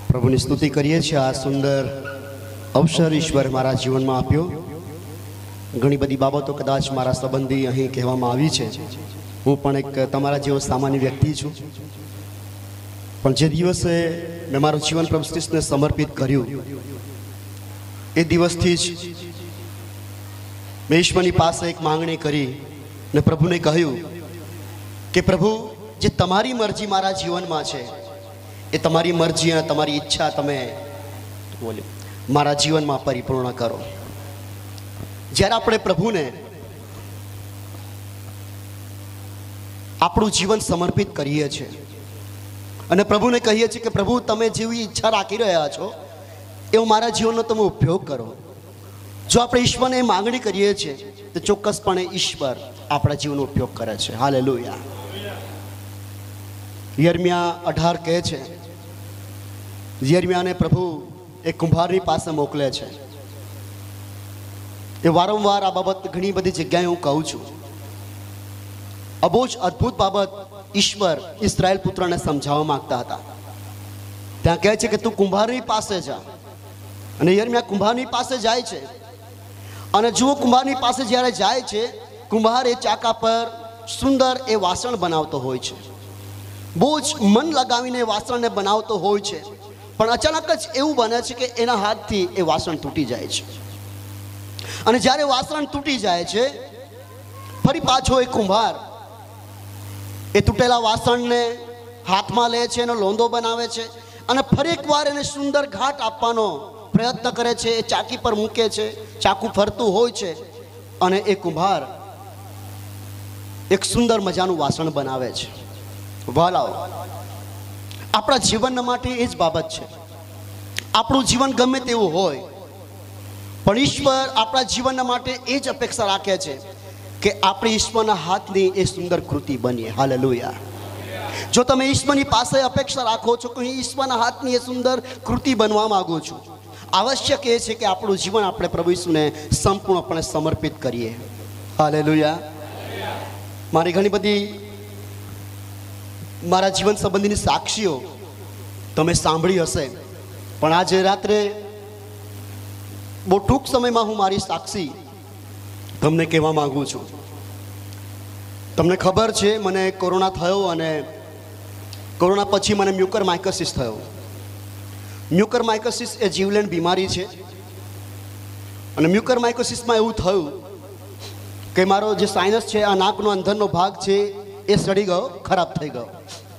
પ્રભુની સ્તુતિ કરીએ છીએ। આ સુંદર અવસર ઈશ્વર મારા જીવનમાં આપ્યો। ઘણી બધી બાબતો કદાચ મારા સંબંધી અહીં કહેવામાં આવી છે। હું પણ એક તમારા જેવો સામાન્ય વ્યક્તિ છું, પણ જે દિવસે મેં મારું જીવન પ્રભુ ખ્રિસ્તને સમર્પિત કર્યું એ દિવસથી જ મેં ઈશ્વરની પાસે એક માંગણી કરી ને પ્રભુને કહ્યું કે પ્રભુ, જે તમારી મરજી મારા જીવનમાં છે એ તમારી મરજી અને તમારી ઈચ્છા તમે મારા જીવનમાં પરિપૂર્ણ કરો। જ્યારે આપણે પ્રભુને આપણું જીવન સમર્પિત કરીએ છીએ અને પ્રભુને કહીએ છીએ કે પ્રભુ, તમે જેવી ઈચ્છા રાખી રહ્યા છો એવો મારા જીવનનો તમે ઉપયોગ કરો। જો આપણે ઈશ્વરને માંગણી કરીએ છીએ તો ચોક્કસપણે ઈશ્વર આપણા જીવનનો ઉપયોગ કરે છે। હાલેલુયા। યર્મિયા 18 કહે છે, યર્મિયાને પ્રભુ એક કુંભારની પાસે મોકલે છે। એ વારંવાર આ બાબત ઘણી બધી જગ્યાએ હું કહું છું। આ બહુ જ અદ્ભુત બાબત ઈશ્વર ઇસ્રાયેલ પુત્રને સમજાવવા માંગતા હતા। ત્યાં કહે છે કે તું કુંભારની પાસે જા, અને યર્મિયા કુંભારની પાસે જાય છે। અને જુઓ, કુંભારની પાસે જ્યારે જાય છે, કુંભાર એ ચાકા પર સુંદર એ વાસણ બનાવતો હોય છે, બહુ જ મન લગાવીને વાસણને બનાવતો હોય છે। પણ અચાનક જ એવું બને છે કે એના હાથથી એ વાસણ તૂટી જાય છે, અને જ્યારે વાસણ તૂટી જાય છે, ફરી પાછો એ કુંભાર એ તૂટેલા વાસણને હાથમાં લે છે, એનો લોંદો બનાવે છે, અને ફરી એકવાર એને સુંદર ઘાટ આપવાનો પ્રયત્ન કરે છે। એ ચાકી પર મૂકે છે, ચાકુ ફરતું હોય છે, અને એ કુંભાર એક સુંદર મજાનું વાસણ બનાવે છે। વાલાઓ, આપણા જીવન માટે એ જ બાબત છે। આપણું જીવન ગમે તેવું હોય, પણ ઈશ્વર આપણા જીવન માટે એ જ અપેક્ષા રાખે છે કે આપણે ઈશ્વરના હાથની એ સુંદર કૃતિ બનીએ। હાલેલુયા। જો તમે ઈશ્વરની પાસે અપેક્ષા રાખો છો કે ઈશ્વરના હાથની એ સુંદર કૃતિ બનવા માંગો છો, આવશ્યક એ છે કે આપણું જીવન આપણે પ્રભુ ઈસુને સંપૂર્ણપણે સમર્પિત કરીએ। હાલેલુયા। મારી ઘણી બધી મારા જીવન સંબંધીની સાક્ષીઓ તમે સાંભળી હશે, પણ આજે રાત્રે બહુ ટૂંક સમયમાં હું મારી સાક્ષી તમને કહેવા માંગુ છું। તમને ખબર છે, મને કોરોના થયો, અને કોરોના પછી મને મ્યુકરમાઇકોસિસ થયો। મ્યુકરમાઇકોસિસ એ જીવલેણ બીમારી છે, અને મ્યુકરમાઇકોસિસમાં એવું થયું કે મારો જે સાઇનસ છે, આ નાકનો અંદરનો ભાગ છે, એ સડી ગયો, ખરાબ થઈ ગયો।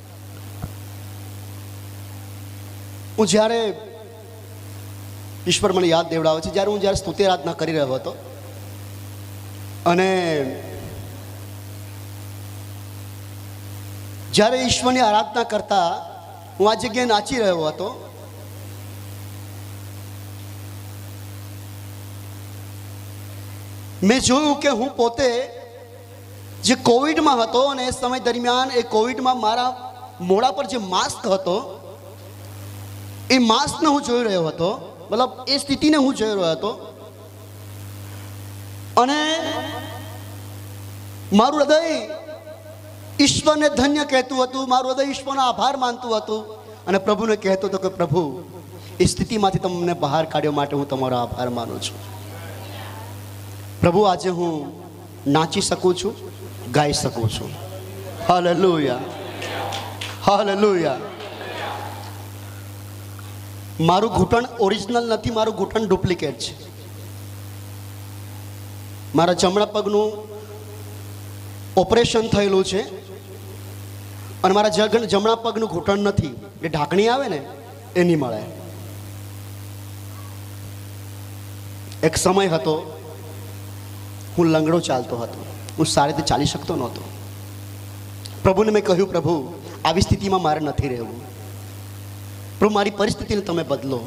હું જ્યારે ઈશ્વર મને યાદ દેવડાવે છે, જ્યારે હું જ્યારે સ્તુતિ આરાધના કરી રહ્યો હતો, અને જ્યારે ઈશ્વરની આરાધના કરતા હું આ જગ્યાએ નાચી રહ્યો હતો, મેં જોયું કે હું પોતે જે કોવિડમાં હતો, અને એ સમય દરમિયાન એ કોવિડમાં મારા મોઢા પર જે માસ્ક હતો, એ માસ્કને હું જોઈ રહ્યો હતો, મતલબ એ સ્થિતિને હું જોઈ રહ્યો હતો, અને મારું હૃદય ઈશ્વરને ધન્ય કહેતું હતું, મારું હૃદય ઈશ્વરનો આભાર માનતું હતું, અને પ્રભુને કહેતો હતો કે પ્રભુ, એ સ્થિતિમાંથી તમને બહાર કાઢ્યો માટે હું તમારો આભાર માનું છું। પ્રભુ, આજે હું નાચી શકું છું, ગાઈ શકું છું। હાલેલુયા। હાલેલુયા। મારું ઘૂંટણ ઓરિજિનલ નથી, મારું ઘૂંટણ ડુપ્લિકેટ છે। મારા જમણા પગનું ઓપરેશન થયેલું છે, અને મારા જમણા પગનું ઘૂંટણ નથી, એ ઢાંકણી આવે ને એ નહીં મળે। એક સમય હતો, હું લંગડો ચાલતો હતો, હું સારી રીતે ચાલી શકતો નહોતો। પ્રભુને મેં કહ્યું, પ્રભુ, આવી સ્થિતિમાં મારે નથી રહેવું, પ્રભુ મારી પરિસ્થિતિને તમે બદલો।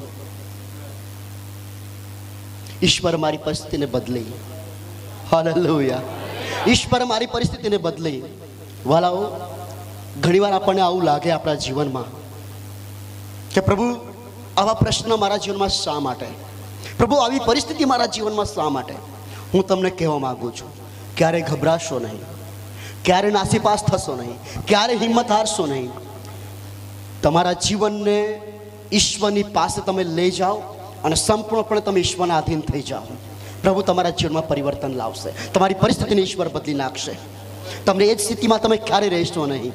ઈશ્વર મારી પરિસ્થિતિને બદલી। હાલેલુયા। ઈશ્વર મારી પરિસ્થિતિને બદલી। વાલાઓ, ઘણીવાર આપણને આવું લાગે આપણા જીવનમાં કે પ્રભુ, આવા પ્રશ્ન મારા જીવનમાં શા માટે? પ્રભુ, આવી પરિસ્થિતિ મારા જીવનમાં શા માટે? હું તમને કહેવા માંગુ છું, ક્યારે ગભરાશો નહીં, ક્યારે નાસીપાસ થશો નહીં, ક્યારે હિંમત હારશો નહીં। તમારા જીવનને ઈશ્વરની પાસે તમે લઈ જાઓ અને સંપૂર્ણપણે તમે ઈશ્વરના આધીન થઈ જાઓ. પ્રભુ તમારા જીવનમાં પરિવર્તન લાવશે. તમારી પરિસ્થિતિને ઈશ્વર બદલી નાખશે. તમને એ જ સ્થિતિમાં તમે ક્યારે રહેશો નહીં.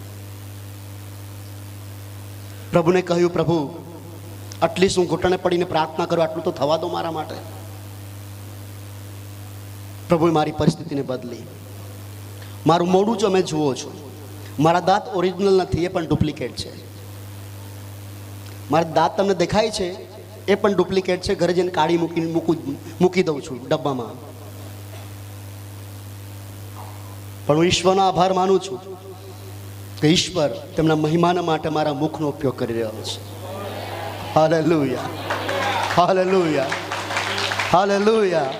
પ્રભુને કહ્યું, પ્રભુ આટલી હું ઘૂંટણે પડીને પ્રાર્થના કરું, આટલું તો થવા દો મારા માટે. પ્રભુએ મારી પરિસ્થિતિને બદલી. મારું મોઢું જો અમે જુઓ છો, મારા દાંત ઓરિજિનલ નથી, એ પણ ડુપ્લિકેટ છે. મારા દાંત તમને દેખાય છે, એ પણ ડુપ્લિકેટ છે. ઘરે જઈને કાઢી મૂકી દઉં છું ડબ્બામાં. પણ હું ઈશ્વરનો આભાર માનું છું કે ઈશ્વર તેમના મહિમાના માટે મારા મુખનો ઉપયોગ કરી રહ્યો છે. Hallelujah, hallelujah, hallelujah.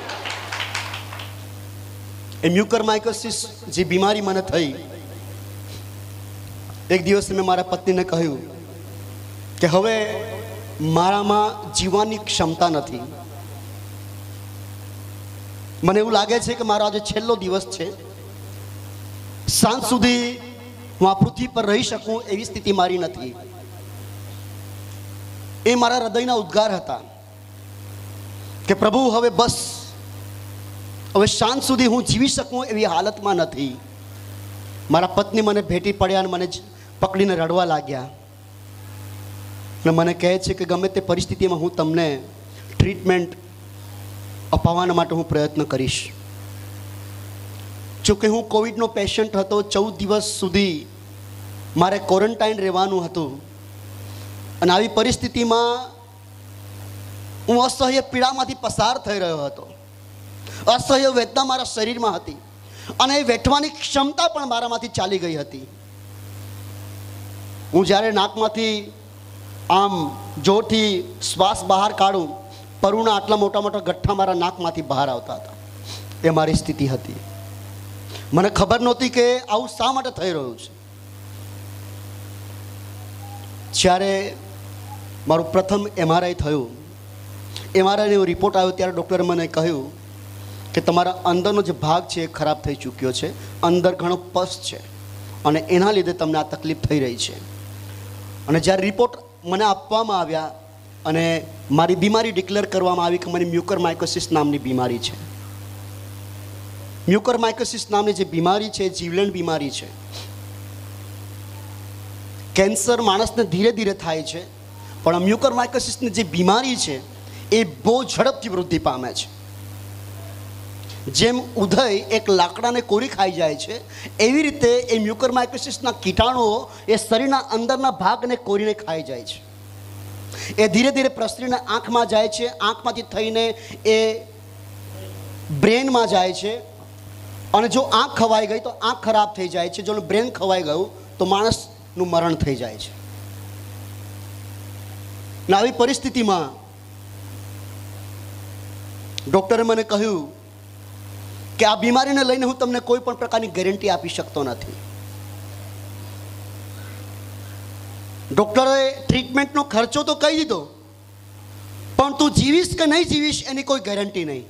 એ મ્યુકરમાઇકોસિસ જે બીમારી મને થઈ, એક દિવસ મેં મારા પત્નીને કહ્યું કે હવે મારામાં જીવવાની ક્ષમતા નથી. મને એવું લાગે છે કે મારો આજે છેલ્લો દિવસ છે. સાંજ સુધી હું આ પૃથ્વી પર રહી શકું એવી સ્થિતિ મારી નથી. એ મારા હૃદયના ઉદ્ગાર હતા કે પ્રભુ હવે બસ, હવે સાંજ સુધી હું જીવી શકું એવી હાલતમાં નથી. મારા પત્ની મને ભેટી પડ્યા અને મને પકડીને રડવા લાગ્યા અને મને કહે છે કે ગમે તે પરિસ્થિતિમાં હું તમને ટ્રીટમેન્ટ અપાવવા માટે હું પ્રયત્ન કરીશ. જોકે હું કોવિડનો પેશન્ટ હતો, 14 દિવસ સુધી મારે ક્વોરન્ટાઇન રહેવાનું હતું અને આવી પરિસ્થિતિમાં હું અસહ્ય પીડામાંથી પસાર થઈ રહ્યો હતો. અસહ્ય વેદના મારા શરીરમાં હતી અને એ વેઠવાની ક્ષમતા પણ મારામાંથી ચાલી ગઈ હતી. હું જ્યારે નાકમાંથી આમ જોરથી શ્વાસ બહાર કાઢું, પરુના આટલા મોટા મોટા ગઠ્ઠા મારા નાકમાંથી બહાર આવતા હતા. એ મારી સ્થિતિ હતી. મને ખબર નહોતી કે આવું શા માટે થઈ રહ્યું છે. જ્યારે મારું પ્રથમ MRI થયું, MRIનો રિપોર્ટ આવ્યો ત્યારે ડૉક્ટરે મને કહ્યું કે તમારા અંદરનો જે ભાગ છે એ ખરાબ થઈ ચૂક્યો છે, અંદર ઘણો પસ છે અને એના લીધે તમને આ તકલીફ થઈ રહી છે. અને જ્યારે રિપોર્ટ મને આપવામાં આવ્યા અને મારી બીમારી ડિક્લેર કરવામાં આવી કે મને મ્યુકરમાઇકોસિસ નામની બીમારી છે. મ્યુકરમાઇકોસિસ નામની જે બીમારી છે એ જીવલેણ બીમારી છે. કેન્સર માણસને ધીરે ધીરે થાય છે, પણ આ મ્યુકરમાઇકોસિસની જે બીમારી છે એ બહુ ઝડપથી વૃદ્ધિ પામે છે. જેમ ઉધય એક લાકડાને કોરી ખાઈ જાય છે, એવી રીતે એ મ્યુકરમાઇકોસિસના કીટાણુઓ એ શરીરના અંદરના ભાગને કોરીને ખાઈ જાય છે. એ ધીરે ધીરે પ્રસરીને આંખમાં જાય છે, આંખમાંથી થઈને એ બ્રેનમાં જાય છે અને જો આંખ ખવાઈ ગઈ તો આંખ ખરાબ થઈ જાય છે. જો બ્રેન ખવાઈ ગયું તો માણસનું મરણ થઈ જાય છે. અને આવી પરિસ્થિતિમાં ડૉક્ટરે મને કહ્યું કે આ બીમારીને લઈને હું તમને કોઈ પણ પ્રકારની ગેરંટી આપી શકતો નથી. ડૉક્ટરે ટ્રીટમેન્ટનો ખર્ચો તો કહી દીધો, પણ તું જીવીશ કે નહીં જીવીશ એની કોઈ ગેરંટી નહીં.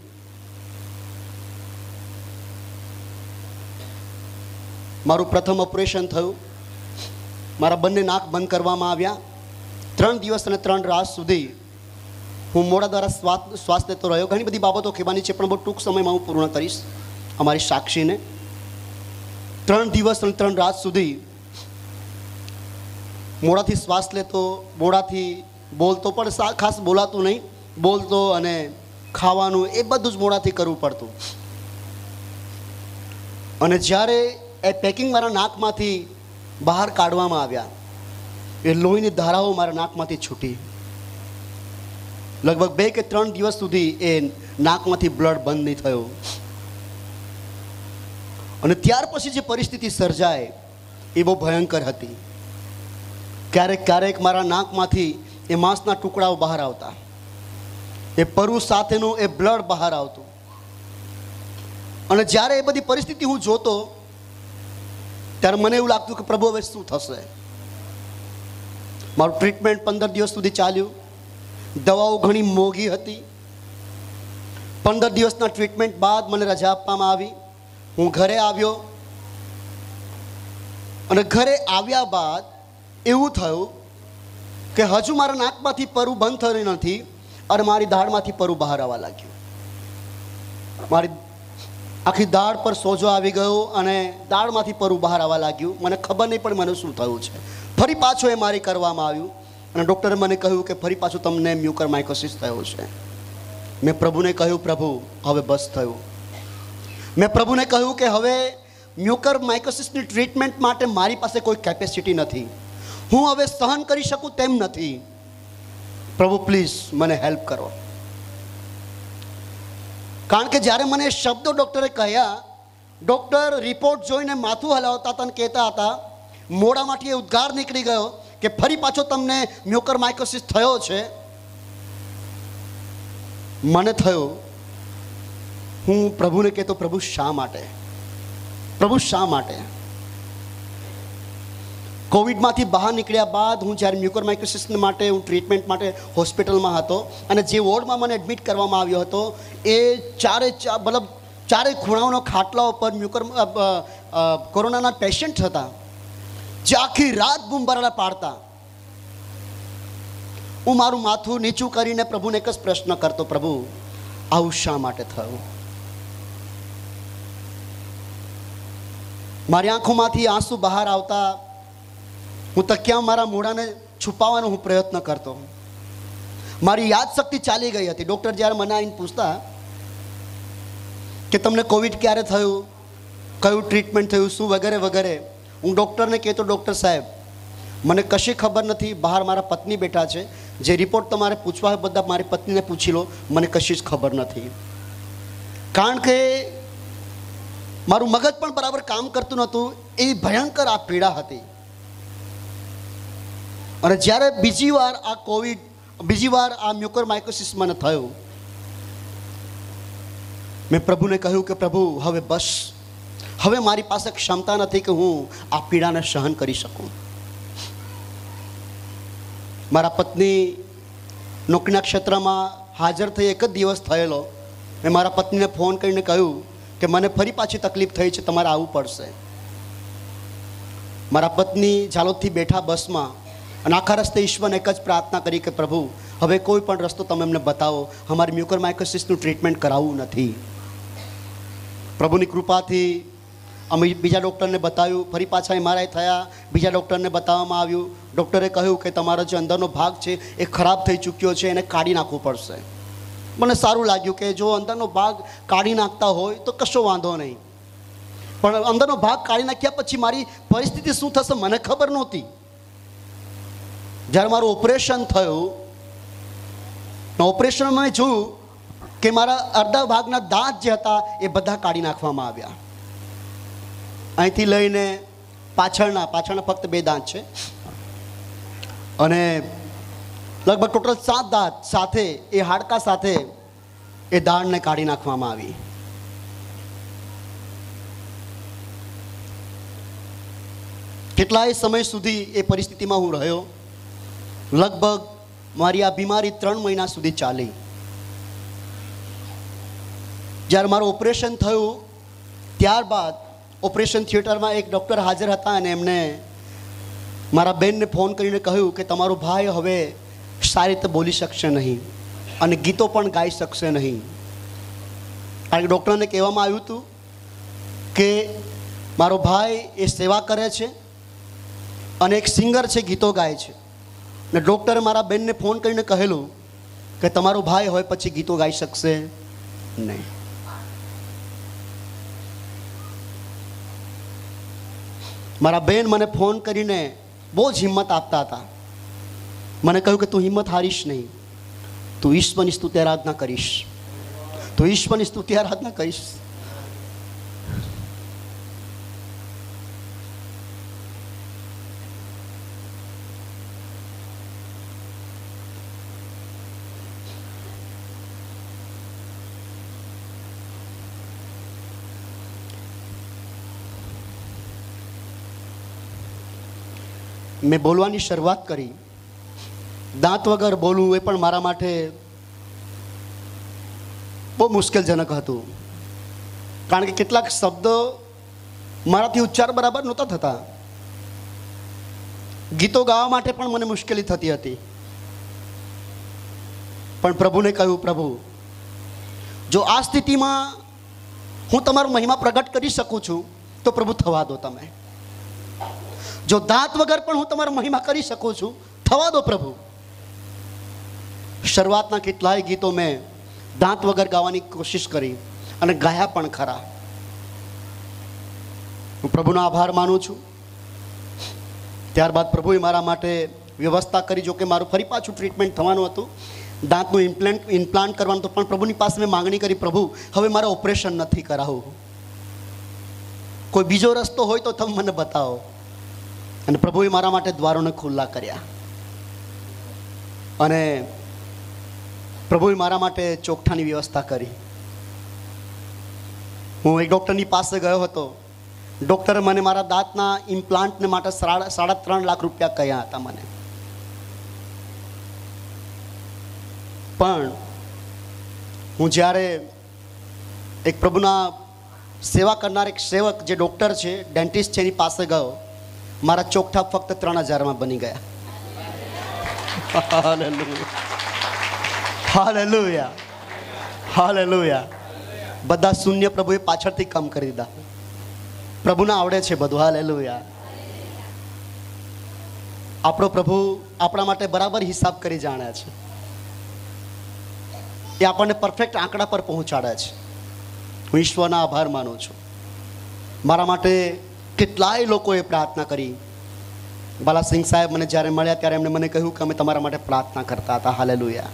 મારું પ્રથમ ઓપરેશન થયું. મારા બંને નાક બંધ કરવામાં આવ્યા. 3 દિવસ અને 3 રાત સુધી હું મોઢા દ્વારા શ્વાસ લેતો રહ્યો. ઘણી બધી બાબતો કહેવાની છે, પણ બહુ ટૂંક સમયમાં હું પૂર્ણ કરીશ અમારી સાક્ષીને. 3 દિવસ અને 3 રાત સુધી મોઢાથી શ્વાસ લેતો, મોઢાથી બોલતો, પણ ખાસ બોલાતું નહીં, બોલતો અને ખાવાનું એ બધું જ મોઢાથી કરવું પડતું. અને જ્યારે એ પેકિંગ મારા નાકમાંથી બહાર કાઢવામાં આવ્યા, એ લોહીની ધારાઓ મારા નાકમાંથી છૂટી. લગભગ 2 કે 3 દિવસ સુધી એ નાકમાંથી બ્લડ બંધ નહીં થયો. અને ત્યાર પછી જે પરિસ્થિતિ સર્જાય એ બહુ ભયંકર હતી. ક્યારેક ક્યારેક મારા નાકમાંથી એ માંસના ટુકડાઓ બહાર આવતા, એ પરુ સાથેનું એ બ્લડ બહાર આવતું. અને જ્યારે એ બધી પરિસ્થિતિ હું જોતો ત્યારે મને એવું લાગતું કે પ્રભુ હવે શું થશે. મારું ટ્રીટમેન્ટ 15 દિવસ સુધી ચાલ્યું. દવાઓ ઘણી મોંઘી હતી. 15 દિવસના ટ્રીટમેન્ટ બાદ મને રજા આપવામાં આવી. હું ઘરે આવ્યો અને ઘરે આવ્યા બાદ એવું થયું કે હજુ મારા નાકમાંથી પરુ બંધ થયું નથી અને મારી દાઢમાંથી પરુ બહાર આવવા લાગ્યું. મારી આખી દાઢ પર સોજો આવી ગયો અને દાઢમાંથી પરુ બહાર આવવા લાગ્યું. મને ખબર નહીં પણ મને શું થયું છે. ફરી પાછો એ મારી કરવામાં આવ્યું અને ડૉક્ટરે મને કહ્યું કે ફરી પાછું તમને મ્યુકરમાઇકોસિસ થયો છે. મેં પ્રભુને કહ્યું, પ્રભુ હવે બસ થયું. મેં પ્રભુને કહ્યું કે હવે મ્યુકરમાઇકોસિસની ટ્રીટમેન્ટ માટે મારી પાસે કોઈ કેપેસિટી નથી, હું હવે સહન કરી શકું તેમ નથી. પ્રભુ પ્લીઝ મને હેલ્પ કરો. કારણ કે જ્યારે મને શબ્દો ડૉક્ટરે કહ્યા, ડૉક્ટર રિપોર્ટ જોઈને માથું હલાવતા હતા અને કહેતા હતા, મોઢામાંથી એ ઉદ્ગાર નીકળી ગયો કે ફરી પાછો તમને મ્યુકરમાઇકોસિસ થયો છે. મને થયો, હું પ્રભુને કહેતો, પ્રભુ શા માટે, પ્રભુ શા માટે? કોવિડમાંથી બહાર નીકળ્યા બાદ હું જ્યારે મ્યુકરમાઇકોસિસ માટે હું ટ્રીટમેન્ટ માટે હોસ્પિટલમાં હતો અને જે વોર્ડમાં મને એડમિટ કરવામાં આવ્યો હતો એ ચારે ખૂણાઓનો ખાટલા ઉપર કોરોનાના પેશન્ટ હતા જે આખી રાત બૂમબરાડા પાડતા. હું મારું માથું નીચું કરીને પ્રભુને એક જ પ્રશ્ન કરતો, પ્રભુ આવું શા માટે થયું? મારી આંખોમાંથી આંસુ બહાર આવતા હું તકિયા મારા મોઢાને છુપાવવાનો હું પ્રયત્ન કરતો. મારી યાદશક્તિ ચાલી ગઈ હતી. ડૉક્ટર જ્યારે મને આવીને પૂછતા કે તમને કોવિડ ક્યારે થયું, કયું ટ્રીટમેન્ટ થયું, શું વગેરે વગેરે, હું ડૉક્ટરને કહેતો, ડૉક્ટર સાહેબ મને કશી ખબર નથી, બહાર મારા પત્ની બેઠા છે, જે રિપોર્ટ તમારે પૂછવા હોય બધા મારી પત્નીને પૂછી લો, મને કશી જ ખબર નથી. કારણ કે મારું મગજ પણ બરાબર કામ કરતું નહોતું. એવી ભયંકર આ પીડા હતી. અને જ્યારે બીજી વાર આ મ્યુકરમાઇકોસિસ મને થયું, મેં પ્રભુને કહ્યું કે પ્રભુ હવે બસ, હવે મારી પાસે ક્ષમતા નથી કે હું આ પીડાને સહન કરી શકું. મારા પત્ની નોકરીના ક્ષેત્રમાં હાજર થઈ એક જ દિવસ થયેલો. મેં મારા પત્નીને ફોન કરીને કહ્યું કે મને ફરી પાછી તકલીફ થઈ છે, તમારે આવવું પડશે. મારા પત્ની ઝાલોદથી બેઠા બસમાં અને આખા રસ્તે ઈશ્વરને એક જ પ્રાર્થના કરી કે પ્રભુ હવે કોઈ પણ રસ્તો તમે અમને બતાવો, અમારી મ્યુકરમાઇકોસિસનું ટ્રીટમેન્ટ કરાવવું નથી. પ્રભુની કૃપાથી અમે બીજા ડૉક્ટરને બતાવ્યું, ફરી પાછા એમઆરઆઈ થયા, બીજા ડૉક્ટરને બતાવવામાં આવ્યું. ડૉક્ટરે કહ્યું કે તમારો જે અંદરનો ભાગ છે એ ખરાબ થઈ ચૂક્યો છે, એને કાઢી નાખવો પડશે. મને સારું લાગ્યું કે જો અંદરનો ભાગ કાઢી નાખતા હોય તો કશો વાંધો નહીં, પણ અંદરનો ભાગ કાઢી નાખ્યા પછી મારી પરિસ્થિતિ શું થશે મને ખબર નહોતી. જ્યારે મારું ઓપરેશન થયું, ઓપરેશનમાં મેં જોયું કે મારા અડધા ભાગના દાંત જે હતા એ બધા કાઢી નાખવામાં આવ્યા. અહીંથી લઈને પાછળના ફક્ત 2 દાંત છે અને લગભગ ટોટલ 7 દાંત સાથે એ હાડકા સાથે એ દાઢને કાઢી નાખવામાં આવી. કેટલાય સમય સુધી એ પરિસ્થિતિમાં હું રહ્યો. લગભગ મારી આ બીમારી 3 મહિના સુધી ચાલી. જ્યારે મારું ઓપરેશન થયું ત્યારબાદ ઓપરેશન થિયેટરમાં એક ડૉક્ટર હાજર હતા અને એમણે મારા બહેનને ફોન કરીને કહ્યું કે તમારો ભાઈ હવે સારી રીતે બોલી શકશે નહીં અને ગીતો પણ ગાઈ શકશે નહીં. કારણ કે ડૉક્ટરને કહેવામાં આવ્યું હતું કે મારો ભાઈ એ સેવા કરે છે અને એક સિંગર છે, ગીતો ગાય છે. ને ડૉક્ટરે મારા બહેનને ફોન કરીને કહેલું કે તમારો ભાઈ હવે પછી ગીતો ગાઈ શકશે નહીં. મારા બહેન મને ફોન કરીને બહુ જ હિંમત આપતા હતા. મને કહ્યું કે તું હિંમત હારીશ નહીં, તું ઈશ્વરની સ્તુતિ આરાધના કરીશ, તું ઈશ્વરની સ્તુતિ આરાધના કરીશ. મેં બોલવાની શરૂઆત કરી. દાંત વગર બોલવું એ પણ મારા માટે બહુ મુશ્કેલજનક હતું. કારણ કે કેટલાક શબ્દો મારાથી ઉચ્ચાર બરાબર નહોતા થતા. ગીતો ગાવા માટે પણ મને મુશ્કેલી થતી હતી, પણ પ્રભુને કહ્યું, પ્રભુ જો આ સ્થિતિમાં હું તમારો મહિમા પ્રગટ કરી શકું છું તો પ્રભુ થવા દો તમે. જો દાંત વગર પણ હું તમારો મહિમા કરી શકું છું, થવા દો પ્રભુ. શરૂઆતના કેટલાય ગીતો મેં દાંત વગર ગાવાની કોશિશ કરી અને ગાયા પણ ખરા. હું પ્રભુનો આભાર માનું છું. ત્યારબાદ પ્રભુએ મારા માટે વ્યવસ્થા કરી. જો કે મારું ફરી પાછું ટ્રીટમેન્ટ થવાનું હતું, દાંતનું ઇમ્પ્લાન્ટ કરવાનું, તો પણ પ્રભુની પાસે મેં માંગણી કરી, પ્રભુ હવે મારે ઓપરેશન નથી કરાવવું, કોઈ બીજો રસ્તો હોય તો તમે મને બતાવો. અને પ્રભુએ મારા માટે દ્વારોને ખુલ્લા કર્યા અને પ્રભુએ મારા માટે ચોકઠાની વ્યવસ્થા કરી. હું એક ડૉક્ટરની પાસે ગયો હતો. ડૉક્ટરે મને મારા દાંતના ઇમ્પ્લાન્ટને માટે 3.5 લાખ રૂપિયા કહ્યા હતા મને. પણ હું જ્યારે એક પ્રભુના સેવા કરનાર એક સેવક જે ડૉક્ટર છે, ડેન્ટિસ્ટ છે, એની પાસે ગયો, મારા ચોકઠા ફક્ત 3,000માં બની ગયા. Hallelujah, hallelujah. બધા શૂન્ય પ્રભુએ પાછળથી કામ કરી દીધા. પ્રભુને આવડે છે બધું. હાલેલુયા. આપણો પ્રભુ આપણા માટે બરાબર હિસાબ કરી જાણે છે. એ આપણને પરફેક્ટ આંકડા પર પહોંચાડે છે. હું ઈશ્વરનો આભાર માનું છું. મારા માટે કેટલાય લોકોએ પ્રાર્થના કરી. બાલાસિંહ સાહેબ મને જ્યારે મળ્યા ત્યારે એમણે મને કહ્યું કે અમે તમારા માટે પ્રાર્થના કરતા હતા. હાલેલુયા.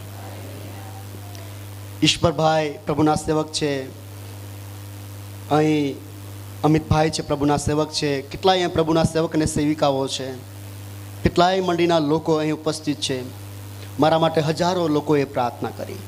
ઈશ્વરભાઈ પ્રભુના સેવક છે, અહીં અમિતભાઈ છે, પ્રભુના સેવક છે, કેટલાય અહીંયા પ્રભુના સેવક અને સેવિકાઓ છે, કેટલાય મંડળીના લોકો અહીં ઉપસ્થિત છે. મારા માટે હજારો લોકોએ પ્રાર્થના કરી.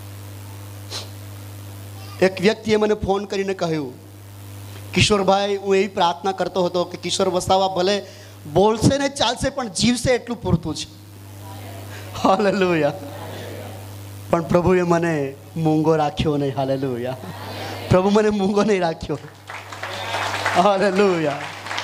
એક વ્યક્તિએ મને ફોન કરીને કહ્યું, કિશોરભાઈ હું એવી પ્રાર્થના કરતો હતો કે કિશોર વસાવા ભલે બોલશે ને ચાલશે પણ જીવશે એટલું પૂરતું છે. હાલેલુયા. પણ પ્રભુએ મને મૂંગો રાખ્યો નહીં. હાલેલુયા. પ્રભુ મને મૂંગો નહીં રાખ્યો. હાલેલુયા.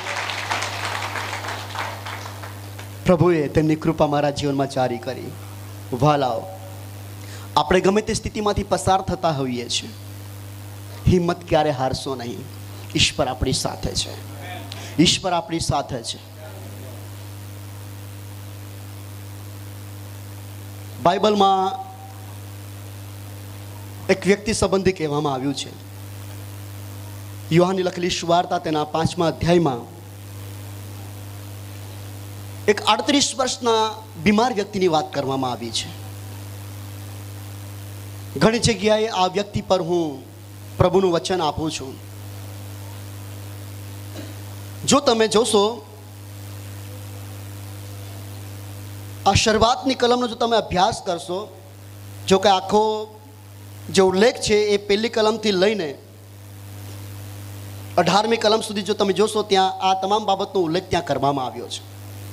પ્રભુએ તેમની કૃપા મારા જીવનમાં જારી કરી. વાલાઓ, આપણે ગમે તે સ્થિતિમાંથી પસાર થતા હોઈએ છીએ, હિંમત ક્યારે હારશો નહીં. ઈશ્વર આપણી સાથે છે. ઈશ્વર આપણી સાથે છે. બાઇબલમાં એક વ્યક્તિ સંબંધી કહેવામાં આવ્યું છે. યોહાનની લખેલી સુવાર્તા તેના 5મા અધ્યાયમાં એક 38 વર્ષના બીમાર વ્યક્તિની વાત કરવામાં આવી છે. ઘણી જગ્યાએ આ વ્યક્તિ પર હું પ્રભુનું વચન આપું છું. જો તમે જોશો, આ શરૂઆતની કલમનો જો તમે અભ્યાસ કરશો, જો કે આખો જે ઉલ્લેખ છે એ પહેલી કલમથી લઈને 18મી કલમ સુધી જો તમે જોશો, ત્યાં આ તમામ બાબતનો ઉલ્લેખ ત્યાં કરવામાં આવ્યો છે.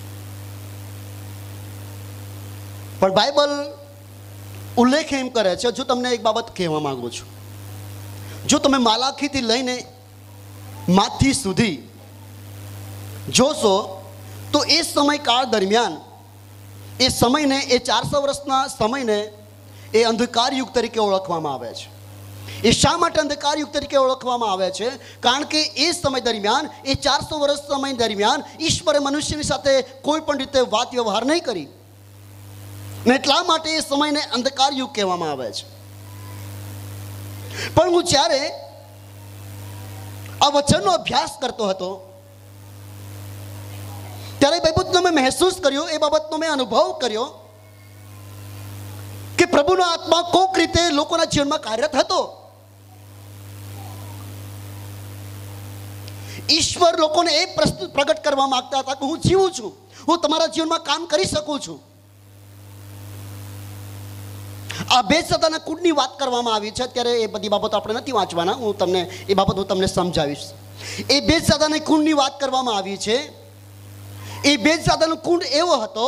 પણ બાઇબલ ઉલ્લેખ એમ કરે છે, જો તમને એક બાબત કહેવા માંગુ છું, જો તમે માલાખીથી લઈને માથી સુધી જોશો તો એ સમયકાળ દરમિયાન એ સમયને, એ 400 વર્ષના સમયને એ અંધકાર યુગ તરીકે ઓળખવામાં આવે છે. એ શા માટે અંધકાર યુગ તરીકે ઓળખવામાં આવે છે? કારણ કે એ સમય દરમિયાન, એ 400 વર્ષ સમય દરમિયાન ઈશ્વરે મનુષ્યની સાથે કોઈ પણ રીતે વાત વ્યવહાર નહીં કરી, ને એટલા માટે એ સમયને અંધકાર યુગ કહેવામાં આવે છે. પણ હું જ્યારે આ વચનનો અભ્યાસ કરતો હતો ત્યારે એ બાબતનો મેં મહેસૂસ કર્યો, એ બાબતનો મેં અનુભવ કર્યો કે પ્રભુનો આત્મા કોઈક રીતે લોકોના જીવનમાં કાર્યરત હતો. ઈશ્વર લોકોને એ પ્રગટ કરવા માંગતા હતા કે હું જીવું છું, હું તમારા જીવનમાં કામ કરી શકું છું. આ બેતસાદાના કુંડની વાત કરવામાં આવી છે. અત્યારે એ બધી બાબતો આપણે નથી વાંચવાના, હું તમને એ બાબત હું તમને સમજાવીશ. એ બેતસાદાના કુંડની વાત કરવામાં આવી છે. એ બેતસાદાનો કુંડ એવો હતો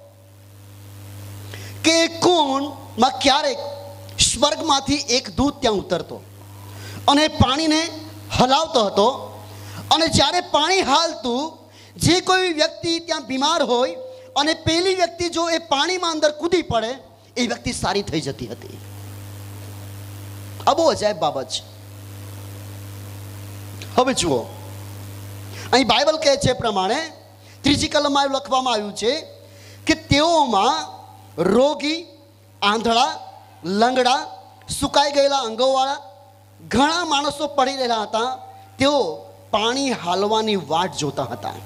કે કુંડમાં ક્યારેક સ્વર્ગમાંથી એક દૂત ત્યાં ઉતરતો અને પાણીને હલાવતો હતો. અને જ્યારે પાણી હાલતું, જે કોઈ વ્યક્તિ ત્યાં બીમાર હોય અને પેલી વ્યક્તિ જો એ પાણીમાં અંદર કૂદી પડે એ વ્યક્તિ સારી થઈ જતી હતી. આ બહુ અજાયબ બાબત છે. હવે જુઓ, અહીં બાઇબલ કહે છે પ્રમાણે ત્રીજી કલમમાં એવું લખવામાં આવ્યું છે કે તેઓમાં રોગી, આંધળા, લંગડા, સુકાઈ ગયેલા અંગોવાળા ઘણા માણસો પડી રહેલા હતા. તેઓ પાણી હાલવાની વાટ જોતા હતા.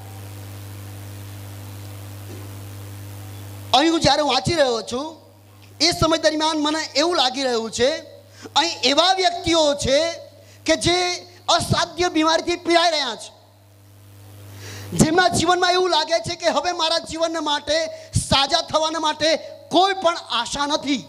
અહીં હું જ્યારે વાંચી રહ્યો છું એ સમય દરમિયાન મને એવું લાગી રહ્યું છે અહીં એવા વ્યક્તિઓ છે કે જે અસાધ્ય બીમારીથી પીડાઈ રહ્યા છે, જેમના જીવનમાં એવું લાગે છે કે હવે મારા જીવન માટે સાજા થવાના માટે કોઈ પણ આશા નથી.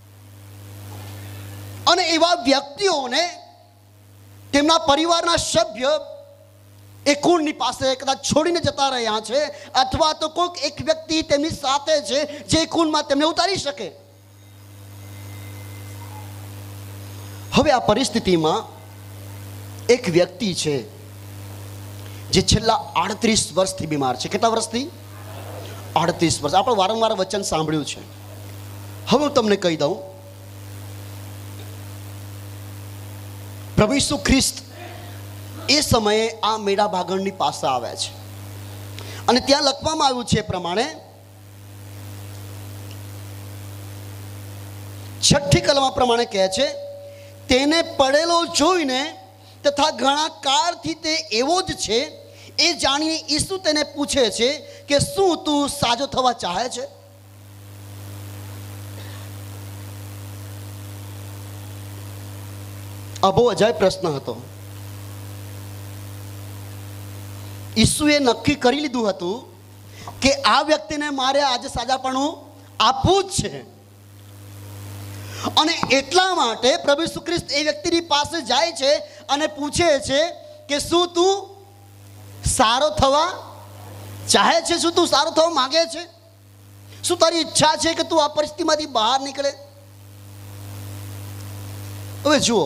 અને એવા વ્યક્તિઓને તેમના પરિવારના સભ્ય એ કુંડની પાસે કદાચ છોડીને જતા રહ્યા છે, અથવા તો કોઈક એક વ્યક્તિ તેમની સાથે છે જે કુંડમાં તેમને ઉતારી શકે. હવે આ પરિસ્થિતિમાં એક વ્યક્તિ છે જે છેલ્લા 38 વર્ષથી બીમાર છે. કેટલા વર્ષથી? 38 વર્ષ. આપણે વારંવાર વચન સાંભળ્યું છે. હવે હું તમને કહી દઉં, પ્રભુ ઈસુ ખ્રિસ્ત એ સમયે આ મેડા ભાગણની પાસે આવ્યા છે અને ત્યાં લખવામાં આવ્યું છે પ્રમાણે 6ઠી કલમમાં પ્રમાણે કહે છે, તેને પડેલો જોઈને તથા ઘણા કાળથી તે એવો જ છે એ જાણીને ઈસુ તેને પૂછે છે કે શું તું સાજો થવા ચાહે છે? આ બહુ અજાયબ પ્રશ્ન હતો. ઈસુએ નક્કી કરી લીધું હતું કે આ વ્યક્તિને મારે આજે સાજાપણું આપવું જ છે. અને એટલા માટે પ્રભુ ઈસુ ખ્રિસ્ત એ વ્યક્તિની પાસે જાય છે અને પૂછે છે કે શું તું સારો થવા ચાહે છે? શું તું સારો થવા માંગે છે? શું તારી ઈચ્છા છે કે તું આ પરિસ્થિતિમાંથી બહાર નીકળે? હવે જુઓ,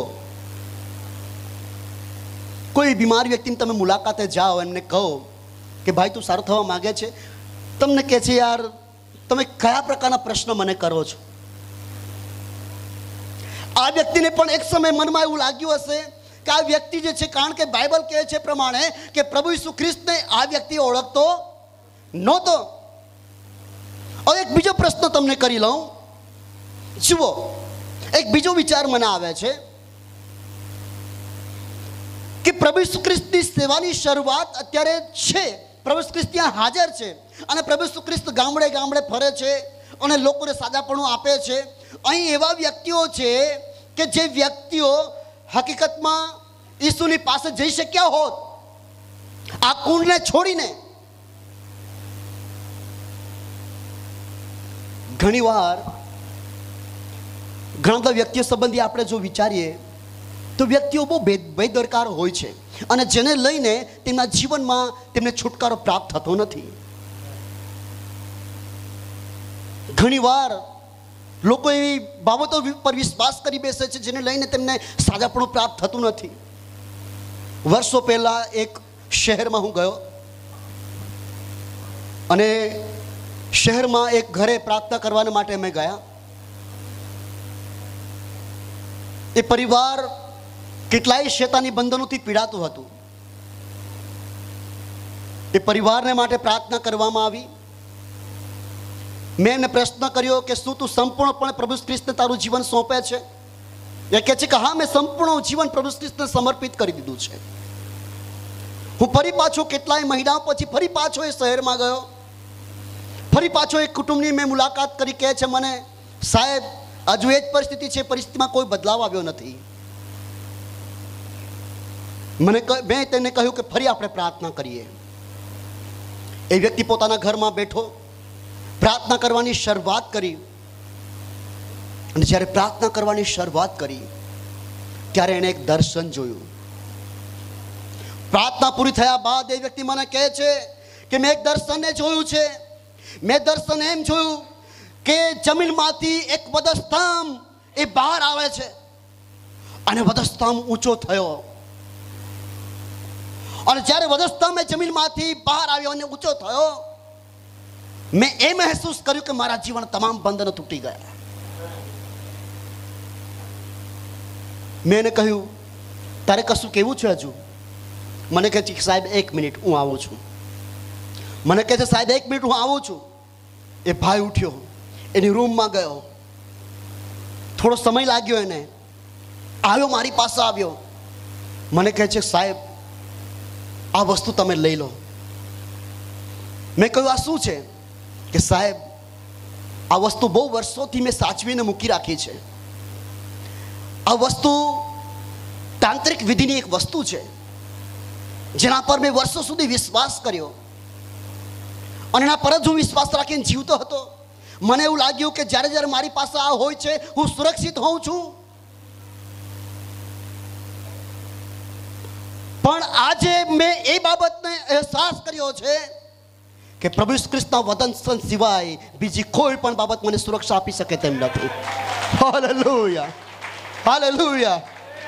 કોઈ બીમાર વ્યક્તિની તમે મુલાકાતે જાઓ, એમને કહો કે ભાઈ તું સારું થવા માંગે છે, તમને કહે છે યાર તમે કયા પ્રકારના પ્રશ્ન મને કરો છો? આ વ્યક્તિને પણ એક સમય મનમાં એવું લાગ્યું હશે કે આ વ્યક્તિ જે છે, કારણ કે બાઇબલ કહે છે પ્રમાણે કે પ્રભુ ઈસુ ખ્રિસ્તને આ વ્યક્તિ ઓળખતો નહોતો. હવે એક બીજો પ્રશ્ન તમને કરી લઉં. જુઓ, એક બીજો વિચાર મને આવે છે કે પ્રભુ ઈસુ ખ્રિસ્તની સેવાની શરૂઆત અત્યારે છે. પ્રભુ ઈસુ ખ્રિસ્ત ત્યાં હાજર છે અને પ્રભુ ઈસુ ખ્રિસ્ત ગામડે ગામડે ફરે છે અને લોકોને સાજાપણું આપે છે. અહીં એવા વ્યક્તિઓ છે કે જે વ્યક્તિઓ હકીકતમાં ઈસુની પાસે જઈ શક્યા હોત આ કુંડને છોડીને. ઘણીવાર ઘણા બધા વ્યક્તિઓ સંબંધી આપણે જો વિચારીએ તો વ્યક્તિઓ બહુ બેદરકાર હોય છે અને જેને લઈને તેમના જીવનમાં તેમને છુટકારો પ્રાપ્ત થતો નથી. ઘણીવાર લોકો એવી બાબતો પર વિશ્વાસ કરી બેસે છે જેને લઈને તેમને સાજાપણું પ્રાપ્ત થતું નથી. વર્ષો પહેલાં એક શહેરમાં હું ગયો અને શહેરમાં એક ઘરે પ્રાર્થના કરવા માટે અમે ગયા. એ પરિવાર કેટલાય શેતાની બંધનોથી પીડાતું હતું. એ પરિવારને માટે પ્રાર્થના કરવામાં આવી. મેં એને પ્રશ્ન કર્યો કે શું તું સંપૂર્ણપણે પ્રભુ ખ્રિસ્તને તારું જીવન સોંપે છે? એ કહે છે કે હા, મેં સંપૂર્ણ જીવન પ્રભુ ખ્રિસ્તને સમર્પિત કરી દીધું છે. હું ફરી પાછો કેટલાય મહિનાઓ પછી ફરી પાછો એ શહેરમાં ગયો. ફરી પાછો એક કુટુંબની મેં મુલાકાત કરી. કહે છે મને, સાહેબ હજુ એ જ પરિસ્થિતિ છે, પરિસ્થિતિમાં કોઈ બદલાવ આવ્યો નથી. મેં તેને કહ્યું કે ફરી આપણે પ્રાર્થના કરીએ. એ વ્યક્તિ પોતાના ઘરમાં બેઠો પ્રાર્થના કરવાની શરૂઆત કરી અને જ્યારે પ્રાર્થના કરવાની શરૂઆત કરી ત્યારે એણે એક દર્શન જોયું. પ્રાર્થના પૂરી થયા બાદ એ વ્યક્તિ મને કહે છે કે મેં એક દર્શનને જોયું છે. મેં દર્શન એમ જોયું કે જમીનમાંથી એક વધસ્તંભ એ બહાર આવે છે અને વધસ્તંભ ઊંચો થયો. અને જ્યારે વધસ્તંભ એ જમીનમાંથી બહાર આવ્યો અને ઊંચો થયો મેં એ મહેસૂસ કર્યું કે મારા જીવન તમામ બંધનો તૂટી ગયા. મેં એને કહ્યું, તારે કશું કેવું છે હજુ? મને કહે છે કે સાહેબ 1 મિનિટ હું આવું છું. મને કહે છે સાહેબ 1 મિનિટ હું આવું છું. એ ભાઈ ઉઠ્યો, એની રૂમમાં ગયો. થોડો સમય લાગ્યો એને, આવ્યો, મારી પાસે આવ્યો. મને કહે છે સાહેબ આ વસ્તુ તમે લઈ લો. મેં કહ્યું આ શું છે? કે સાહેબ આ વસ્તુ બહુ વર્ષોથી મેં સાચવીને મૂકી રાખી છે. આ વસ્તુ તાંત્રિક વિધિની એક વસ્તુ છે જેના પર મેં વર્ષો સુધી વિશ્વાસ કર્યો અને એના પર જ હું વિશ્વાસ રાખીને જીવતો હતો. મને એવું લાગ્યું કે જ્યારે જ્યારે મારી પાસે આ હોય છે હું સુરક્ષિત હોઉં છું. પણ આજે મેં એ બાબતને અહેસાસ કર્યો છે કે પ્રભુ ઈસુ ખ્રિસ્તના વદન સિવાય બીજી કોઈ પણ બાબત મને સુરક્ષા આપી શકે તેમ નથી. Hallelujah, hallelujah.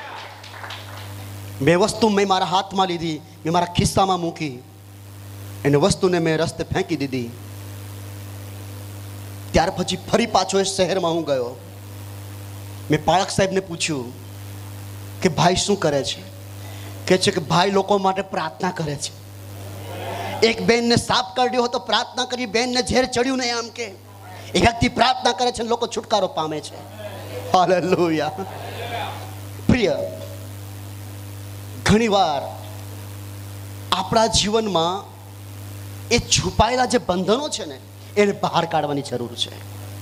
મેં વસ્તુ મેં મારા હાથમાં લીધી, મેં મારા ખિસ્સામાં મૂકી, એને વસ્તુને મેં રસ્તે ફેંકી દીધી. ત્યાર પછી ફરી પાછો એ શહેરમાં હું ગયો. મેં પાળક સાહેબને પૂછ્યું કે ભાઈ શું કરે છે? કહે છે કે ભાઈ લોકો માટે પ્રાર્થના કરે છે. એક બેનને સાપ કરડ્યો હતો, પ્રાર્થના કરી, બેનને ઝેર ચડ્યું નહીં. આમ કે એક વ્યક્તિ પ્રાર્થના કરે છે, લોકો છુટકારો પામે છે. હાલેલુયા. પ્રિય, ઘણીવાર આપણા જીવનમાં એ છુપાયેલા જે બંધનો છે ને એને બહાર કાઢવાની જરૂર છે.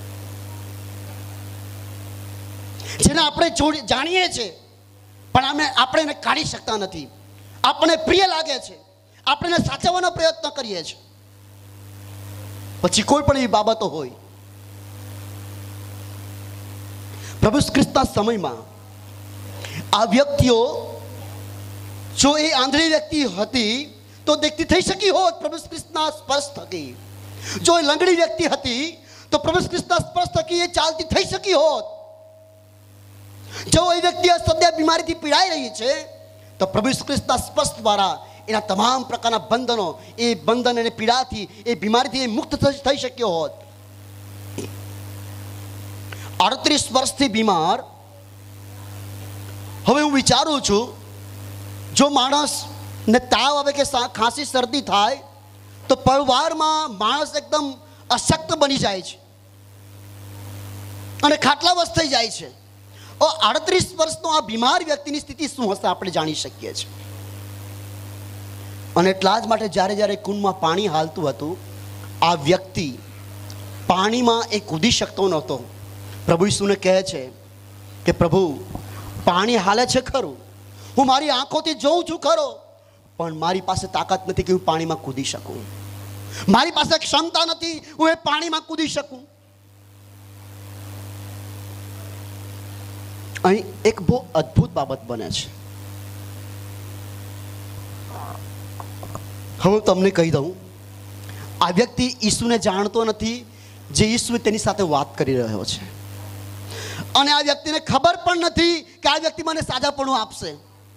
જેને આપણે જાણીએ છીએ પણ આપણે એને કાઢી શકતા નથી. આપણને પ્રિય લાગે છે, આપણે એને સાચવવાનો પ્રયત્ન કરીએ છીએ. પછી કોઈ પણ એવી બાબતો હોય. પ્રભુ ઈસુ ખ્રિસ્તના સમયમાં આ વ્યક્તિઓ, જો એ આંધળી વ્યક્તિ હતી તો દેખતી થઈ શકી હોત પ્રભુ ઈસુ ખ્રિસ્તના સ્પર્શ થકી. જો એ લંગડી વ્યક્તિ હતી તો પ્રભુ ઈસુ ખ્રિસ્તના સ્પર્શ થકી એ ચાલતી થઈ શકી હોત. જો એ વ્યક્તિ અસહ્ય બીમારીથી પીડાઈ રહી છે તો પ્રભુ ઈસુ ખ્રિસ્તના સ્પર્શ દ્વારા એના તમામ પ્રકારના બંધનો, એ બંધન અને પીડાથી, એ બીમારીથી એ મુક્ત થઈ શક્યો હોત. 38 વર્ષથી બીમાર. હવે હું વિચારું છું, જો માણસને તાવ આવે કે ખાંસી શરદી થાય તો પળવારમાં માણસ એકદમ અશક્ત બની જાય છે અને ખાટલાવશ થઈ જાય છે. 38 વર્ષનો આ બીમાર વ્યક્તિની સ્થિતિ શું હશે આપણે જાણી શકીએ છીએ. અને એટલા જ માટે જ્યારે જ્યારે કુંડમાં પાણી હાલતું હતું, આ વ્યક્તિ પાણીમાં એ કૂદી શકતો નહોતો. પ્રભુ ઈસુને કહે છે કે પ્રભુ પાણી હાલે છે ખરું, હું મારી આંખોથી જોઉં છું ખરો, પણ મારી પાસે તાકાત નથી કે હું પાણીમાં કૂદી શકું. મારી પાસે ક્ષમતા નથી હું એ પાણીમાં કૂદી શકું. અહીં એક બહુ અદ્ભુત બાબત બને છે. હવે હું તમને કહી દઉં, આ વ્યક્તિ ઈસુને જાણતો નથી જે ઈસુ તેની સાથે વાત કરી રહ્યો છે. અને આ વ્યક્તિને ખબર પણ નથી કે આ વ્યક્તિ મને સાજાપણું આપશે.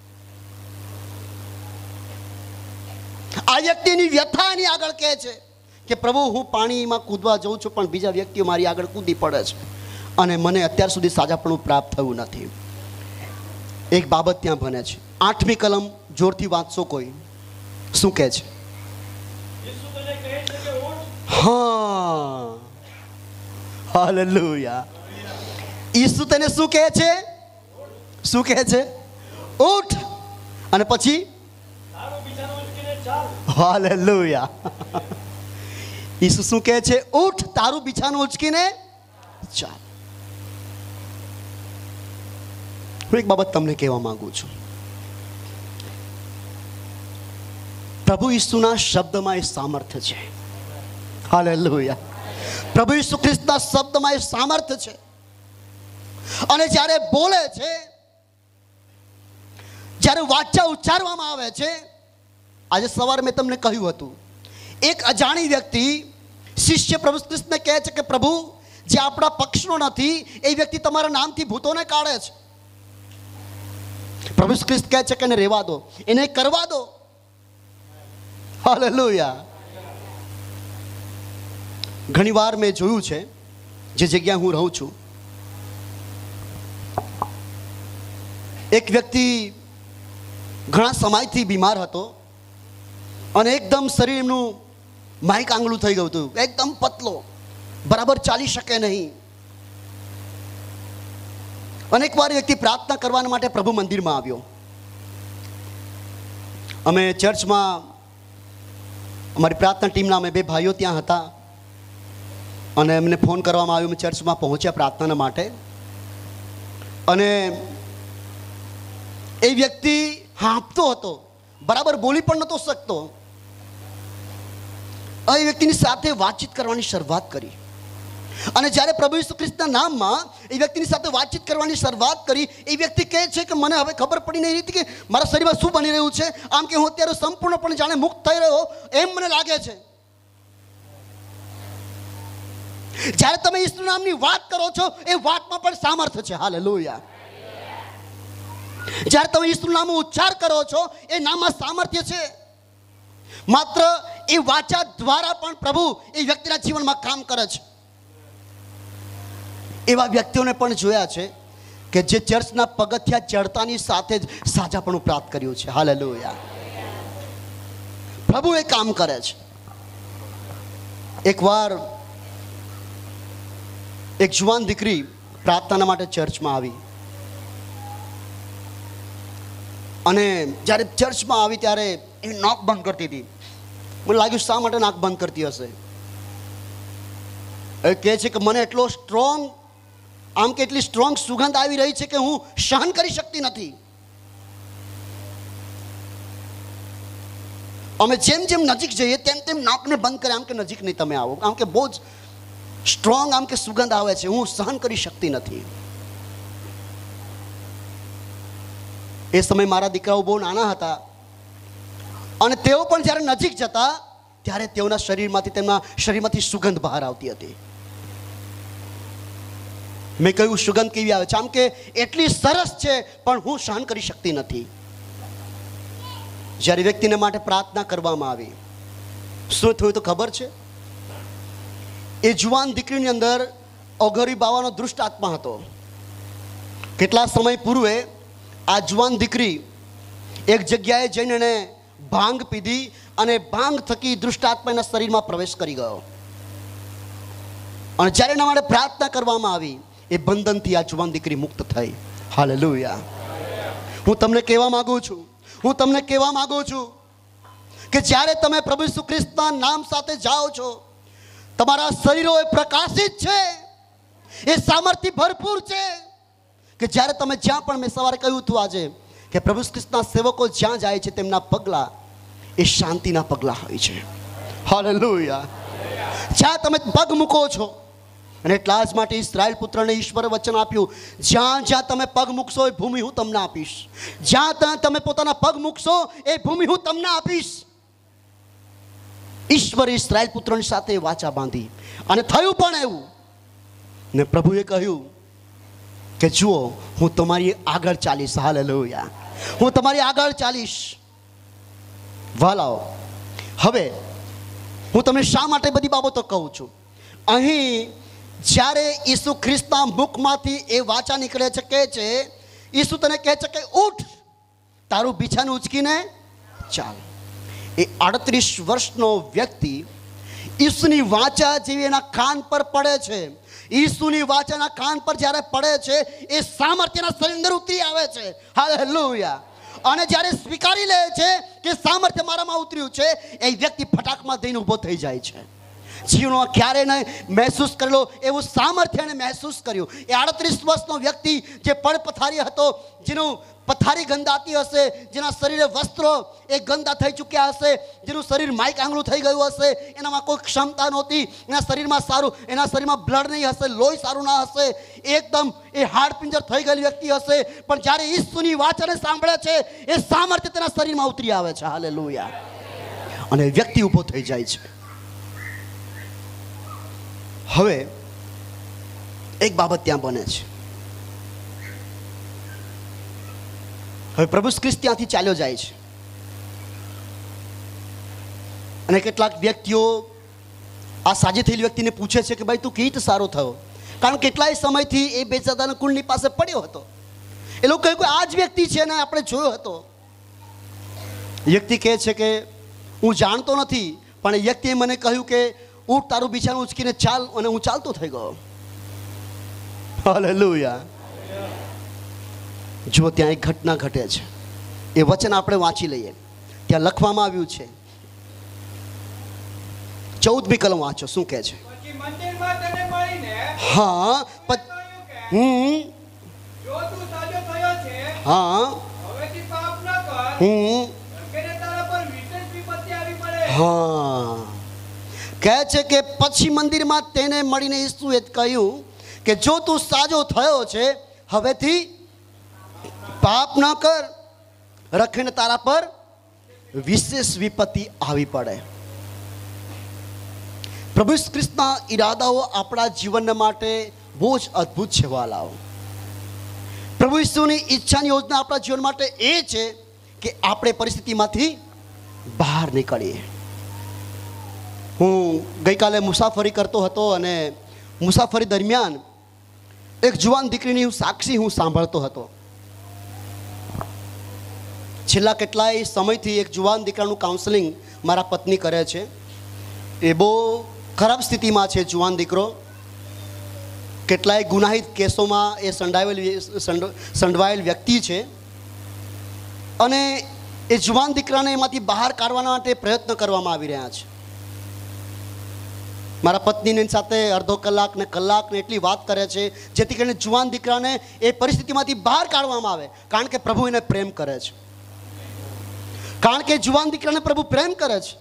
આ વ્યક્તિની વ્યથા એની આગળ કહે છે કે પ્રભુ હું પાણીમાં કૂદવા જઉં છું પણ બીજા વ્યક્તિઓ મારી આગળ કૂદી પડે છે અને મને અત્યાર સુધી સાજાપણું પ્રાપ્ત થયું નથી. એક બાબત ત્યાં બને છે. 8મી કલમ જોરથી વાંચશો કોઈ. શું કહે છે? હા, હાલેલુયા. ઈસુ તને શું કહે છે? શું કહે છે? ઉઠ. અને પછી હાલેલુયા. ઈસુ શું કહે છે? ઉઠ, તારું બિછાનું ઉચકીને ચાલ. હું એક બાબત તમને કહેવા માંગુ છું. પ્રભુ ઈસુના શબ્દમાં એ સામર્થ્ય છે. હાલેલુયા. પ્રભુ ઈસુ ખ્રિસ્તના શબ્દમાં એ સામર્થ્ય છે. અને જ્યારે બોલે છે, જ્યારે વાચા ઉચ્ચારવામાં આવે છે, આજે સવારે મેં તમને કહ્યું હતું, એક અજાણી વ્યક્તિ શિષ્ય પ્રભુ ખ્રિસ્તને કહે છે કે પ્રભુ જે આપણા પક્ષનો નથી એ વ્યક્તિ તમારા નામથી ભૂતોને કાઢે છે. પ્રભુ ખ્રિસ્ત કહે છે કે એને રહેવા દો, એને કરવા દો. હાલેલુયા. ઘણીવાર મેં જોયું છે, જે જગ્યાએ હું રહું છું, એક વ્યક્તિ ઘણા સમયથી બીમાર હતો અને એકદમ શરીર એમનું માઈક આંગળું થઈ ગયું હતું, એકદમ પતલો, બરાબર ચાલી શકે નહીં. અને એકવાર વ્યક્તિ પ્રાર્થના કરવા માટે પ્રભુ મંદિરમાં આવ્યો. અમે ચર્ચમાં અમારી પ્રાર્થના ટીમના અમે 2 ભાઈઓ ત્યાં હતા અને એમને ફોન કરવામાં આવ્યો. અમે ચર્ચમાં પહોંચ્યા પ્રાર્થના માટે અને એ વ્યક્તિ હાંફતો હતો, બરાબર બોલી પણ નહોતો શકતો. એ વ્યક્તિની સાથે વાતચીત કરવાની શરૂઆત કરી અને જ્યારે પ્રભુ ઈસુ ખ્રિસ્તના નામમાં એ વ્યક્તિની સાથે વાતચીત કરવાની શરૂઆત કરી, એ વ્યક્તિ કહે છે કે મને હવે ખબર પડી નહીં રહી કે મારા શરીરમાં શું બની રહ્યું છે. આમ કે હું અત્યારે સંપૂર્ણપણે જાણે મુક્ત થઈ રહ્યો એમ મને લાગે છે. જ્યારે તમે ઈસુ નામની વાત કરો છો, એ વાતમાં પણ સામર્થ્ય છે. હાલેલુયા. જ્યારે તમે ઈસુ નામનો ઉચ્ચાર કરો છો, એ નામમાં સામર્થ્ય છે. માત્ર એ વાચા દ્વારા પણ પ્રભુ એ વ્યક્તિના જીવનમાં કામ કરે છે. એવા વ્યક્તિઓને પણ જોયા છે કે જે ચર્ચના પગથિયા ચડતાની સાથે જ સાજાપણું પ્રાપ્ત કર્યું છે. હાલેલુયા. પ્રભુ એ કામ કરે છે. એકવાર એક જુવાન દીકરી પ્રાર્થના માટે ચર્ચમાં આવી અને જ્યારે ચર્ચમાં આવી ત્યારે એ નાક બંધ કરતી હતી. મને લાગ્યું શા માટે નાક બંધ કરતી હશે. એ કહે છે કે મને એટલો સ્ટ્રોંગ, આમ કે એટલી સ્ટ્રોંગ સુગંધ આવી રહી છે કે હું સહન કરી શકતી નથી. અમે જેમ જેમ નજીક જઈએ તેમ તેમ નાકને બંધ કરે, આમ કે નજીક નહીં તમે આવો, આમ કે બહુ જ સ્ટ્રોંગ આમ કે સુગંધ આવે છે, હું સહન કરી શકતી નથી. એ સમયે મારા દીકરાઓ બહુ નાના હતા અને તેઓ પણ જ્યારે નજીક જતા ત્યારે તેમના શરીરમાંથી સુગંધ બહાર આવતી હતી. મેં કહ્યું સુગંધ કેવી આવે છે? આમ કે એટલી સરસ છે પણ હું સહન કરી શકતી નથી. જ્યારે વ્યક્તિને માટે પ્રાર્થના કરવામાં આવી, શું થયું તો ખબર છે? એ જુવાન દીકરીની અંદર ઓઘરી બાવાનો દુષ્ટ આત્મા હતો. કેટલા સમય પૂર્વે આ જુવાન દીકરી એક જગ્યાએ જઈને એને ભાંગ પીધી અને ભાંગ થકી દુષ્ટ આત્મા એના શરીરમાં પ્રવેશ કરી ગયો. અને જ્યારે એના માટે પ્રાર્થના કરવામાં આવી, એ બંધનથી આ જુવાન દીકરી મુક્ત થઈ. હાલેલુયા. હું તમને કહેવા માંગુ છું કે જ્યારે તમે પ્રભુ ઈસુ ખ્રિસ્તના નામ સાથે જાઓ છો, તમારા શરીરો એ પ્રકાશિત છે, એ સામર્થ્ય ભરપૂર છે કે જ્યારે તમે જ્યાં પણ, મેં સવારે કહ્યું હતું આજે કે પ્રભુ ઈસુ ખ્રિસ્તના સેવકો જ્યાં જાય છે તેમના પગલા એ શાંતિના પગલા હોય છે. હાલેલુયા. જ્યાં તમે પગ મૂકો છો, અને એટલા જ માટે ઇસ્રાયેલ પુત્રને ઈશ્વરે વચન આપ્યું, જ્યાં જ્યાં તમે પગ મૂકશો એ ભૂમિ હું તમને આપીશ. જ્યાં ત્યાં તમે પોતાના પગ મૂકશો એ ભૂમિ હું તમને આપીશ. ઈશ્વરે ઇસ્રાયેલ પુત્રની સાથે વાચા બાંધી અને થયું પણ એવું. ને પ્રભુએ કહ્યું કે જુઓ, હું તમારી આગળ ચાલીશ. હાલેલુયા. હું તમારી આગળ ચાલીશ. વાલાઓ, હવે હું તમને શા માટે બધી બાબતો કહું છું? અહીં જ્યારે ઈસુ ખ્રિસ્તના મુખમાંથી એ વાચા નીકળે છે, કહે છે, ઈસુ તને કહે છે કે ઉઠ, તારું બિછાનું ઉચકીને ચાલ. એ 38 વર્ષનો વ્યક્તિ ઈસુની વાચા જેવી એના કાન પર પડે છે. ઈસુની વાચાના કાન પર જ્યારે પડે છે, એ સામર્થ્યના શરીર અંદર ઉતરી આવે છે. હાલેલુયા. અને જ્યારે સ્વીકારી લે છે કે સામર્થ્ય મારામાં ઉતર્યું છે, એ વ્યક્તિ ફટાકમાં થઈને ઊભો થઈ જાય છે. જીવનમાં ક્યારે નહીં મહેસૂસ કરેલો એવું સામર્થ્ય એને મહેસૂસ કર્યું. એ 38 વર્ષનો વ્યક્તિ જે પડપથારી હતો, જેનું પથારી ગંદાતી હશે, જેના શરીરે વસ્ત્રો એ ગંદા થઈ ચૂક્યા હશે, જેનું શરીર માઈક આંગળું થઈ ગયું હશે, એનામાં કોઈ ક્ષમતા નહોતી, એના શરીરમાં બ્લડ નહીં હશે, લોહી સારું ના હશે, એકદમ એ હાડપિંજર થઈ ગયેલી વ્યક્તિ હશે, પણ જ્યારે ઈસુની વાચાને સાંભળે છે, એ સામર્થ્ય તેના શરીરમાં ઉતરી આવે છે. હાલેલુયા. અને વ્યક્તિ ઊભો થઈ જાય છે. હવે એક બાબત ત્યાં બને છે. હવે પ્રભુ ખ્રિસ્ત ત્યાંથી ચાલ્યો જાય છે અને કેટલાક વ્યક્તિઓ આ સાજી થયેલી વ્યક્તિને પૂછે છે કે ભાઈ તું કેવી રીતે સારો થયો? કારણ કે કેટલાય સમયથી એ બેઝાદાના કુંડની પાસે પડ્યો હતો. એ લોકો કહ્યું કે આ જ વ્યક્તિ છે ને, આપણે જોયો હતો. વ્યક્તિ કહે છે કે હું જાણતો નથી, પણ એ વ્યક્તિએ મને કહ્યું કે ઊઠ, તારું બિછાનું ઉચકીને ચાલ, અને હું ચાલતો થઈ ગયો. હાલેલુયા. જો ત્યાં એક ઘટના ઘટે છે, એ વચન આપણે વાંચી લઈએ. ત્યાં લખવામાં આવ્યું છે, 14મી કલમ વાંચો, શું કહે છે? હા, હા, કહે છે કે પછી મંદિરમાં તેને મળીને ઈસુએ કહ્યું કે જો તું સાજો થયો છે, હવેથી પાપ ન કર, રખીને તારા પર વિશેષ વિપત્તિ આવી પડે. પ્રભુ ઈસુ ખ્રિસ્તના ઈરાદાઓ આપણા જીવન માટે બહુ જ અદ્ભુત છે વાલાઓ. પ્રભુ ઈસુની ઈચ્છાની યોજના આપણા જીવન માટે એ છે કે આપણે પરિસ્થિતિમાંથી બહાર નીકળીએ. હું ગઈકાલે મુસાફરી કરતો હતો અને મુસાફરી દરમિયાન એક જુવાન દીકરીની સાક્ષી હું સાંભળતો હતો. છેલ્લા કેટલાય સમયથી એક જુવાન દીકરાનું કાઉન્સેલિંગ મારા પત્ની કરે છે. એ બહુ ખરાબ સ્થિતિમાં છે જુવાન દીકરો. કેટલાય ગુનાહિત કેસોમાં એ સંડવાયેલ વ્યક્તિ છે, અને એ જુવાન દીકરાને એમાંથી બહાર કાઢવાના માટે પ્રયત્ન કરવામાં આવી રહ્યા છે. મારા પત્નીની સાથે અડધો કલાક ને એટલી વાત કરે છે જેથી કરીને જુવાન દીકરાને એ પરિસ્થિતિમાંથી બહાર કાઢવામાં આવે. કારણ કે પ્રભુ એને પ્રેમ કરે છે. કારણ કે જુવાન દીકરાને પ્રભુ પ્રેમ કરે છે.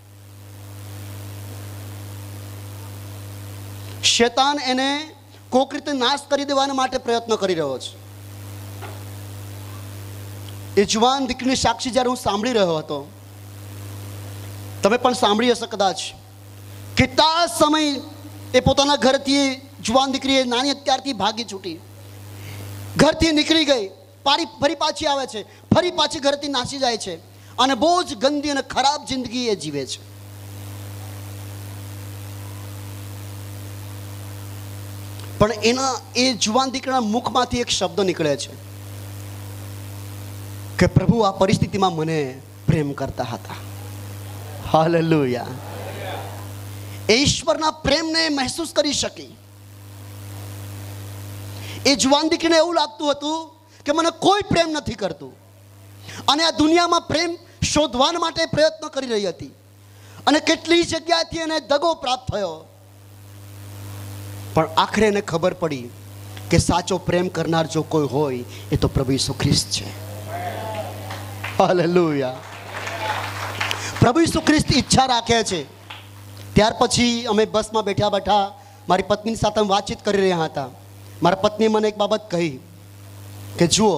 શેતાન એને કોઈક રીતે નાશ કરી દેવાના માટે પ્રયત્ન કરી રહ્યો છે. એ જુવાન દીકરીની સાક્ષી જ્યારે હું સાંભળી રહ્યો હતો, તમે પણ સાંભળી હશે કદાચ, કેટલા સમય એ પોતાના ઘરથી જુવાન દીકરી નાની અત્યારથી ભાગી છૂટી, ઘરથી નીકળી ગઈ, ફરી પાછી આવે છે, ફરી પાછી ઘરથી નાસી જાય છે, અને બહુ જ ગંદી અને ખરાબ જિંદગી એ જીવે છે. પણ એના એ જુવાન દીકરાના મુખમાંથી એક શબ્દ નીકળે છે કે પ્રભુ આ પરિસ્થિતિમાં મને પ્રેમ કરતા હતા. હાલેલુયા. એ ઈશ્વરના પ્રેમને મહેસૂસ કરી શકી. એ જુવાન દીકરીને એવું લાગતું હતું કે મને કોઈ પ્રેમ નથી કરતું, અને આ દુનિયામાં પ્રેમ શોધવા માટે પ્રયત્ન કરી રહી હતી, અને કેટલી જગ્યાએથી એને દગો પ્રાપ્ત થયો. પણ આખરે એને ખબર પડી કે સાચો પ્રેમ કરનાર જો કોઈ હોય એ તો પ્રભુ ઈસુ ખ્રિસ્ત છે. હાલેલુયા. પ્રભુ ઈસુ ખ્રિસ્ત ઈચ્છા રાખે છે. ત્યાર પછી અમે બસમાં બેઠા મારી પત્નીની સાથે વાતચીત કરી રહ્યા હતા. મારા પત્નીએ મને એક બાબત કહી કે જુઓ,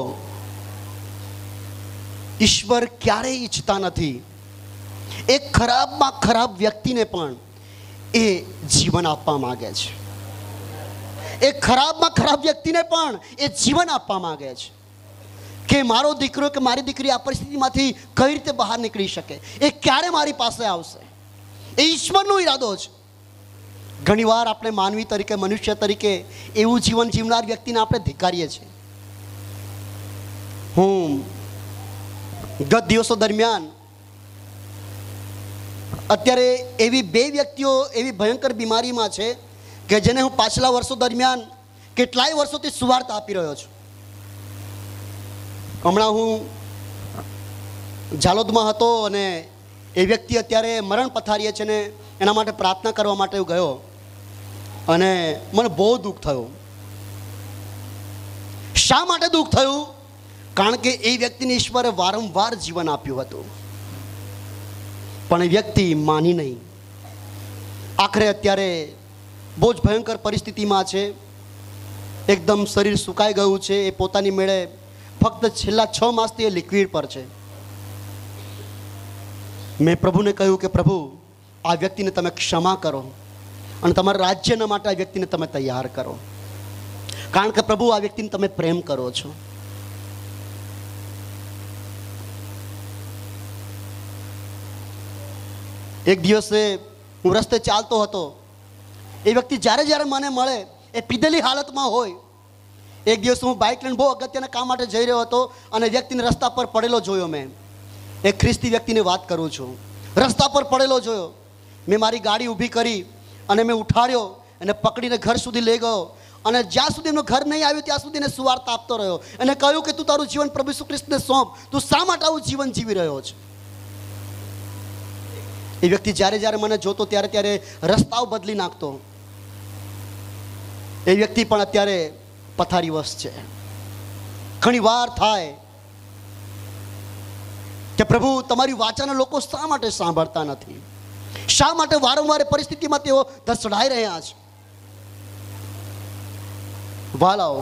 ઈશ્વર ક્યારેય ઈચ્છતા નથી એક ખરાબમાં ખરાબ વ્યક્તિને પણ એ જીવન આપવા માંગે છે. એક ખરાબમાં ખરાબ વ્યક્તિને પણ એ જીવન આપવા માંગે છે કે મારો દીકરો કે મારી દીકરી આ પરિસ્થિતિમાંથી કઈ રીતે બહાર નીકળી શકે, એ ક્યારે મારી પાસે આવશે. એ ઈશ્વરનો ઈરાદો છે. ઘણીવાર આપણે માનવી તરીકે, મનુષ્ય તરીકે એવું જીવન જીવનાર વ્યક્તિને આપણે ધિક્કારીએ છીએ. હું ગત દિવસો દરમિયાન અત્યારે એવી બે વ્યક્તિઓ એવી ભયંકર બીમારીમાં છે કે જેને હું પાછલા વર્ષો દરમિયાન કેટલાય વર્ષોથી સુવાર્તા આપી રહ્યો છું. હમણાં હું ઝાલોદમાં હતો અને એ વ્યક્તિ અત્યારે મરણ પથારીએ છે ને એના માટે પ્રાર્થના કરવા માટે ગયો, અને મને બહુ દુઃખ થયું. શા માટે દુઃખ થયું? કારણ કે એ વ્યક્તિને ઈશ્વરે વારંવાર જીવન આપ્યું હતું, પણ એ વ્યક્તિ માની નહીં. આખરે અત્યારે બહુ જ ભયંકર પરિસ્થિતિમાં છે. એકદમ શરીર સુકાઈ ગયું છે. એ પોતાની મેળે ફક્ત છેલ્લા 6 માસથી એ લિક્વિડ પર છે. મેં પ્રભુને કહ્યું કે પ્રભુ, આ વ્યક્તિને તમે ક્ષમા કરો અને તમારા રાજ્યના માટે આ વ્યક્તિને તમે તૈયાર કરો, કારણ કે પ્રભુ આ વ્યક્તિને તમે પ્રેમ કરો છો. એક દિવસે હું રસ્તે ચાલતો હતો, એ વ્યક્તિ જ્યારે જ્યારે મને મળે એ પીધેલી હાલતમાં હોય. એક દિવસ હું બાઇક લઈને બહુ અગત્યના કામ માટે જઈ રહ્યો હતો અને વ્યક્તિને રસ્તા પર પડેલો જોયો. મેં એક ખ્રિસ્તી વ્યક્તિની વાત કરું છું, રસ્તા પર પડેલો જોયો. મેં મારી ગાડી ઊભી કરી અને મેં ઉઠાડ્યો અને પકડીને ઘર સુધી લઈ ગયો અને જ્યાં સુધી એમનું ઘર નહીં આવ્યું ત્યાં સુધી એને સુવાર્તા આપતો રહ્યો અને કહ્યું કે તું તારું જીવન પ્રભુ ઈસુ ખ્રિસ્તને સોંપ, તું શા માટે આવું જીવન જીવી રહ્યો છે. એ વ્યક્તિ જ્યારે જ્યારે મને જોતો ત્યારે ત્યારે રસ્તાઓ બદલી નાખતો. એ વ્યક્તિ પણ અત્યારે પથારીવશ છે. ઘણી વાર થાય કે પ્રભુ તમારી વાચાને લોકો શા માટે સાંભળતા નથી, શા માટે વારંવાર પરિસ્થિતિમાં તેઓ ધસડાઈ રહ્યા છે. વાલાઓ,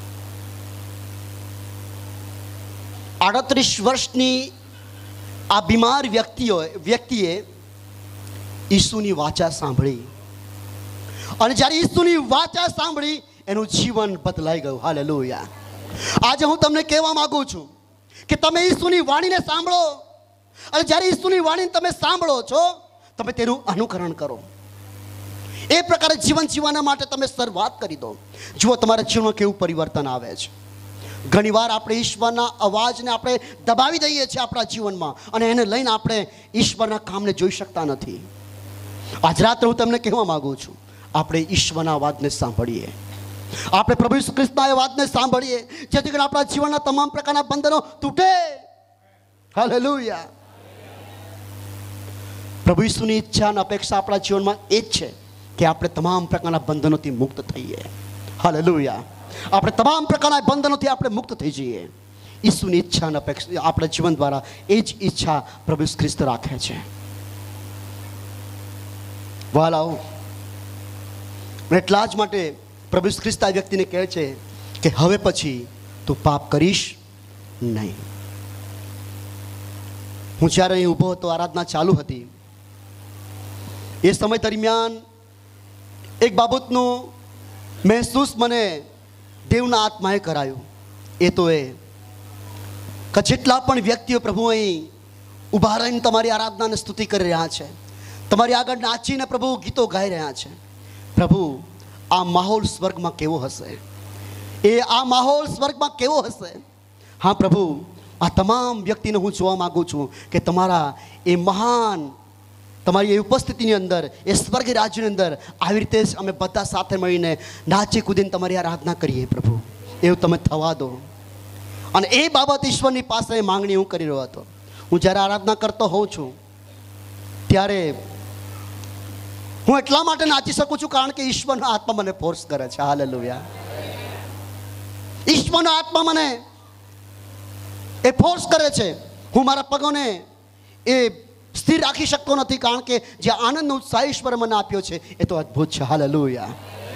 38 વર્ષની આ બીમાર વ્યક્તિએ ઈસુની વાચા સાંભળી અને જ્યારે ઈસુની વાચા સાંભળી એનું જીવન બદલાઈ ગયું. હાલેલુયા. આજે હું તમને કહેવા માંગુ છું કે તમે ઈસુની વાણીને સાંભળો અને જ્યારે ઈસુની વાણીને તમે સાંભળો છો તમે તેનું અનુકરણ કરો. એ પ્રકારે જીવન જીવવાના માટે તમે શરૂઆત કરી દો. જુઓ તમારા જીવનમાં કેવું પરિવર્તન આવે છે. ઘણીવાર આપણે ઈશ્વરના અવાજને આપણે દબાવી દઈએ છીએ આપણા જીવનમાં અને એને લઈને આપણે ઈશ્વરના કામને જોઈ શકતા નથી. આજ રાત્રે હું તમને કહેવા માંગુ છું, આપણે ઈશ્વરના અવાજને સાંભળીએ, આપણે પ્રભુ ઈસુ ખ્રિસ્તના અવાજને સાંભળીએ, જેથી કરીને આપણા જીવનના તમામ પ્રકારના બંધનો તૂટે. હાલેલુયા. પ્રભુ ઈસુની ઈચ્છા અને અપેક્ષા આપણા જીવનમાં એ જ છે કે આપણે તમામ પ્રકારના બંધનોથી મુક્ત થઈએ. હાલેલુયા. આપણે તમામ પ્રકારના બંધનોથી આપણે મુક્ત થઈ જઈએ. ઈસુની ઈચ્છા અને અપેક્ષા આપણા જીવન દ્વારા એ જ ઈચ્છા પ્રભુ ઈસુ ખ્રિસ્ત રાખે છે. વાલાઓ, એટલા જ માટે પ્રભુ ઈસુ ખ્રિસ્ત આ વ્યક્તિને કહે છે કે હવે પછી તું પાપ કરીશ નહીં. હું જ્યારે અહીં ઊભો હતો, આરાધના ચાલુ હતી, એ સમય દરમિયાન એક બાબતનું મહેસૂસ મને દેવના આત્માએ કરાયું. એ તો એ કે જેટલા પણ વ્યક્તિઓ પ્રભુ અહીં ઊભા રહીને તમારી આરાધનાને સ્તુતિ કરી રહ્યા છે, તમારી આગળ નાચીને પ્રભુ ગીતો ગાઈ રહ્યા છે, પ્રભુ આ માહોલ સ્વર્ગમાં કેવો હશે, એ આ માહોલ સ્વર્ગમાં કેવો હશે. હા પ્રભુ, આ તમામ વ્યક્તિને હું જોવા માગું છું કે તમારા એ મહાન તમારી એ ઉપસ્થિતિની અંદર, એ સ્વર્ગ રાજ્યની અંદર આવી રીતે જ અમે બધા સાથે મળીને નાચી કૂદીને તમારી આરાધના કરીએ. પ્રભુ એવું તમે થવા દો. અને એ બાબત ઈશ્વરની પાસે માંગણી હું કરી રહ્યો હતો. હું જ્યારે આરાધના કરતો હોઉં છું ત્યારે હું એટલા માટે નાચી શકું છું કારણ કે ઈશ્વરનો આત્મા મને ફોર્સ કરે છે. હાલેલુયા. ઈશ્વરનો આત્મા મને એ ફોર્સ કરે છે. હું મારા પગોને એ સ્થિર રાખી શકતો નથી કારણ કે જે આનંદનો ઉત્સાહ ઈશ્વરે મને આપ્યો છે એ તો અદ્ભુત છે. હાલેલુયા.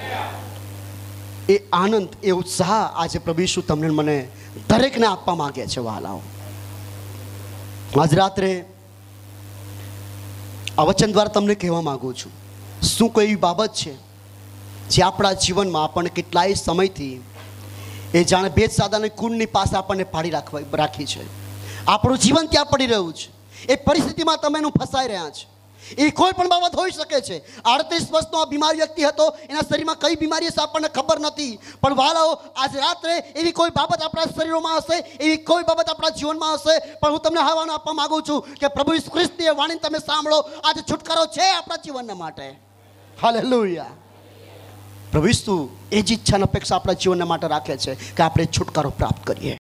એ આનંદ, એ ઉત્સાહ આજે પ્રભુ ઈસુ તમને મને દરેકને આપવા માંગે છે. વાલાઓ, આજ રાત્રે આ વચન દ્વારા તમને કહેવા માંગુ છું, શું કોઈ એવી બાબત છે જે આપણા જીવનમાં આપણને કેટલાય સમયથી એ જાણે ભેદસાદાની કુંડની પાસે આપણને પાડી રાખી છે. આપણું જીવન ત્યાં પડી રહ્યું છે. એ પરિસ્થિતિમાં તમે એનું ફસાઈ રહ્યા છે. એ કોઈ પણ બાબત હોઈ શકે છે. 38 વર્ષનો આ બીમાર વ્યક્તિ હતો, એના શરીરમાં કઈ બીમારી હશે આપણને ખબર નથી, પણ વાલાઓ આજે રાત્રે એવી કોઈ બાબત આપણા શરીરોમાં હશે, એવી કોઈ બાબત આપણા જીવનમાં હશે, પણ હું તમને આહવાન આપવા માંગુ છું કે પ્રભુ ઈસુ ખ્રિસ્તની વાણીને તમે સાંભળો. આજે છુટકારો છે આપણા જીવનના માટે. હાલેલુયા. પ્રભુ ઈસુ એ જ ઈચ્છા અને અપેક્ષા આપણા જીવનના માટે રાખે છે કે આપણે છુટકારો પ્રાપ્ત કરીએ.